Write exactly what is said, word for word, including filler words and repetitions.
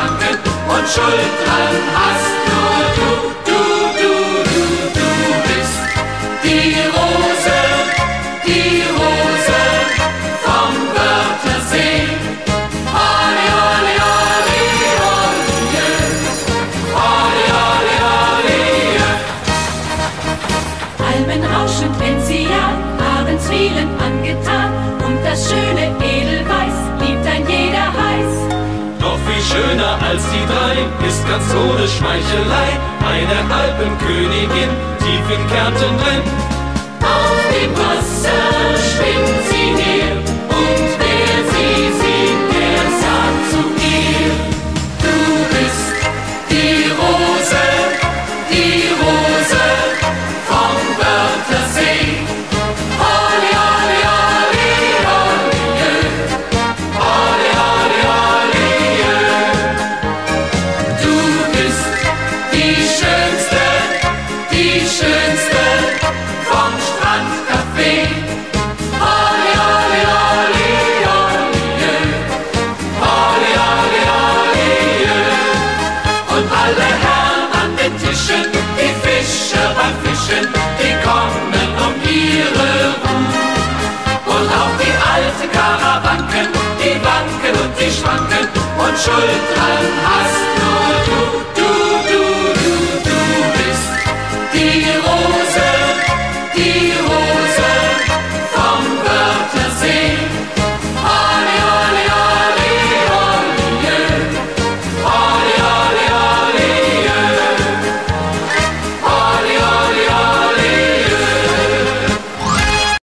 Schranken und Schultern hast nur du, du, du, du, du bist die Rose, die Rose vom Wörthersee. Oli, oli, oli, oli, oli, oli, oli. Almen rauschend, wenn sie jagen, abends vielen angetan, und das schöne Edelweiß liebt ein jeder heiß. Doch viel schöner als die drei ist ganz ohne Schmeichelei eine Alpenkönigin tief in Kärnten drin. Auf dem Wasser schwimmt sie her, und wer sie sieht, der sagt zu ihr: Du bist die Rose, die Rose vom Wörthersee. Oli, oli, oli, oli, oli, oli, oli, du bist die Schönste, die Schönste vom Strandcafé. Oli, oli, oli, oli, oli, oli, oli, und alle Herren an den Tischen, die Fischer beim Fischen, die kommen um ihre Ruhe. Und auch die alten Karawanken, die wanken und die schwanken und Schultern hast